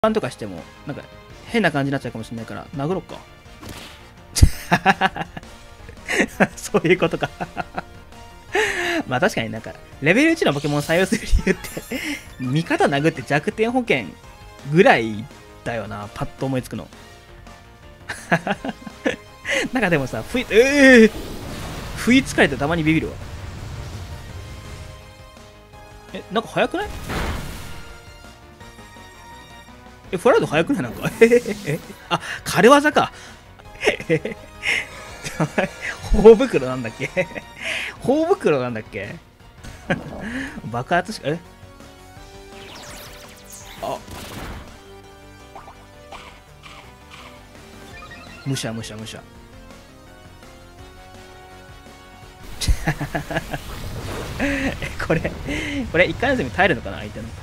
パンとかしても、なんか変な感じになっちゃうかもしれないから、殴ろうか。そういうことか。まあ確かになんか、レベル1のポケモンを採用する理由って、味方殴って弱点保険ぐらいだよな、パッと思いつくの。なんかでもさ、不意つかれてたまにビビるわ。なんか早くない？フライド早くないなんか。あ、軽技か。頬袋なんだっけ？頬袋なんだっけ？爆発しか、あ、むしゃむしゃむしゃ。これ、一回のゼミ耐えるのかな相手の。